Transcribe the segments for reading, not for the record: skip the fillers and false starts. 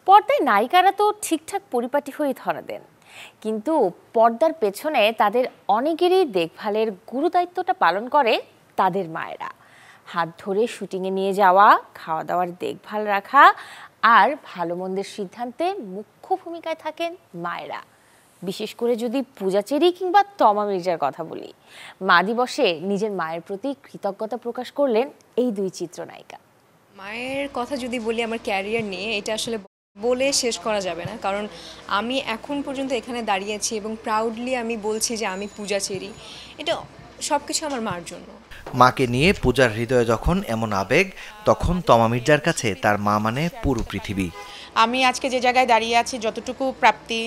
পর্দায় নায়িকারা তো ঠিকঠাক পরিপাটি হয়ে ধরা দেন, কিন্তু পর্দার পেছনে তাদের অনেকেরই দেখভালের গুরুদায়িত্বটা পালন করে তাদের মায়েরা। হাত ধরে শুটিংয়ে নিয়ে যাওয়া, খাওয়া দাওয়ার দেখভাল রাখা আর ভালো মন্দের সিদ্ধান্তে মুখ্য ভূমিকায় থাকেন মায়েরা। বিশেষ করে যদি পূজা চেরি কিংবা তমা মির্জার কথা বলি, মা দিবসে নিজের মায়ের প্রতি কৃতজ্ঞতা প্রকাশ করলেন এই দুই চিত্রনায়িকা। মায়ের কথা যদি বলি আমার ক্যারিয়ার নিয়ে, এটা আসলে বলে শেষ করা যাবে না, কারণ আমি এখন পর্যন্ত এখানে দাঁড়িয়েছি এবং প্রাউডলি আমি বলছি যে আমি পূজা চেরি। এটা সব কিছু আমার মার জন্য। মাকে নিয়ে পূজার হৃদয়ে যখন এমন আবেগ, তখন তমা মির্জার কাছে তার মা মানে পুরো পৃথিবী। আমি আজকে যে জায়গায় দাঁড়িয়ে আছি, যতটুকু প্রাপ্তি,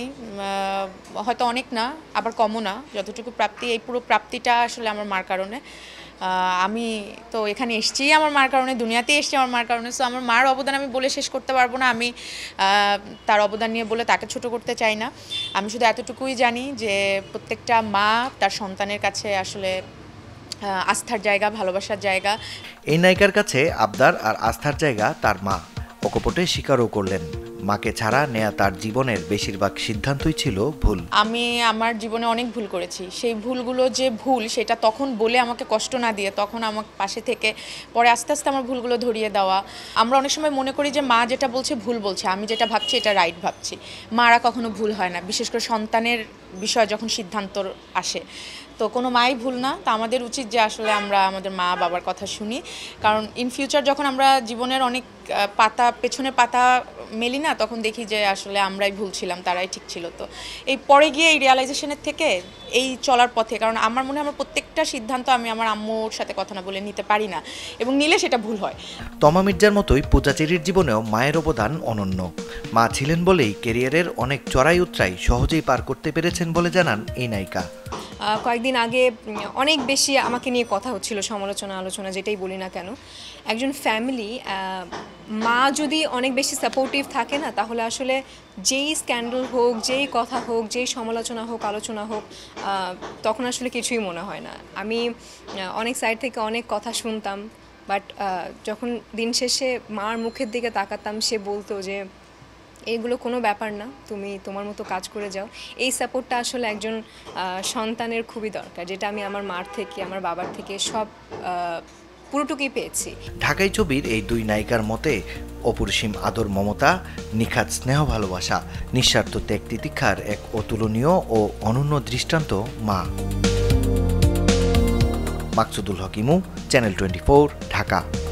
হয়তো অনেক না আবার কমও না, যতটুকু প্রাপ্তি, এই পুরো প্রাপ্তিটা আসলে আমার মার কারণে। আমি তো এখানে এসেছি আমার মার কারণে, দুনিয়াতে এসেছি আমার মার কারণে। সো আমার মার অবদান আমি বলে শেষ করতে পারবো না। আমি তার অবদান নিয়ে বলে তাকে ছোট করতে চাই না। আমি শুধু এতটুকুই জানি যে প্রত্যেকটা মা তার সন্তানের কাছে আসলে আস্থার জায়গা, ভালোবাসার জায়গা। এই নায়িকার কাছে আবদার আর আস্থার জায়গা তার মা। অকপটে স্বীকারও করলেন, মাকে ছাড়া নেয়া তার জীবনের বেশিরভাগ সিদ্ধান্তই ছিল ভুল। আমি আমার জীবনে অনেক ভুল করেছি। সেই ভুলগুলো যে ভুল, সেটা তখন বলে আমাকে কষ্ট না দিয়ে, তখন আমার পাশে থেকে পরে আস্তে আস্তে আমার ভুলগুলো ধরিয়ে দেওয়া। আমরা অনেক সময় মনে করি যে মা যেটা বলছে ভুল বলছে, আমি যেটা ভাবছি এটা রাইট ভাবছি। মারা কখনো ভুল হয় না, বিশেষ করে সন্তানের বিষয় যখন সিদ্ধান্ত আসে, তো কোনো মাই ভুল না। তো আমাদের উচিত যে আসলে আমরা আমাদের মা বাবার কথা শুনি, কারণ ইন ফিউচার যখন আমরা জীবনের অনেক পেছনে পাতা মেলি না, তখন দেখি যে আসলে আমরাই ভুল ছিলাম, তারাই ঠিক ছিল। তো এই পরে গিয়ে এই রিয়ালাইজেশনের থেকে এই চলার পথে, কারণ আমার মনে হয় আমার প্রত্যেকটা সিদ্ধান্ত আমি আমার আম্মুর সাথে কথা না বলে নিতে পারি না, এবং নিলে সেটা ভুল হয়। তমা মির্জার মতোই পূজা চেরির জীবনেও মায়ের অবদান অনন্য। মা ছিলেন বলেই ক্যারিয়ারের অনেক চড়াই উতরাই সহজেই পার করতে পেরেছেন বলে জানান এই নায়িকা। কয়েকদিন আগে অনেক বেশি আমাকে নিয়ে কথা হচ্ছিল, সমালোচনা আলোচনা যেটাই বলি না কেন। একজন ফ্যামিলি, মা যদি অনেক বেশি সাপোর্টিভ থাকে না, তাহলে আসলে যেই স্ক্যান্ডাল হোক, যেই কথা হোক, যেই সমালোচনা হোক, আলোচনা হোক, তখন আসলে কিছুই মনে হয় না। আমি অনেক সাইড থেকে অনেক কথা শুনতাম, বাট যখন দিন শেষে মার মুখের দিকে তাকাতাম, সে বলতো যে এইগুলো কোনো ব্যাপার না, তুমি তোমার মতো কাজ করে যাও। এই সাপোর্টটা আসলে একজন সন্তানের খুবই দরকার, যেটা আমি আমার মার থেকে, আমার বাবার থেকে সব পুরোটুকুই পেয়েছি। ঢাকাই ছবির এই দুই নায়িকার মতে অপরিসীম আদর, মমতা, নিখাত স্নেহ, ভালোবাসা, নিঃস্বার্থ ত্যাগ তিতিক্ষার এক অতুলনীয় ও অনন্য দৃষ্টান্ত মা। মাকসুদুল হক ইমু, চ্যানেল 24, ঢাকা।